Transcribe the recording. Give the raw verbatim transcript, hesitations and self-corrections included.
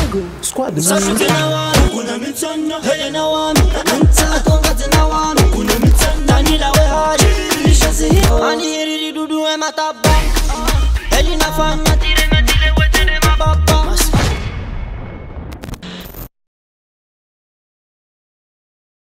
Digo, squad man. Kuna mitsonyo, hele na wami. Nta tonga tina wami. Kuna mitsonyo, tanila we haji. Nisha sihi, ani hiri dudu e matabang. Heli na fanya tiri.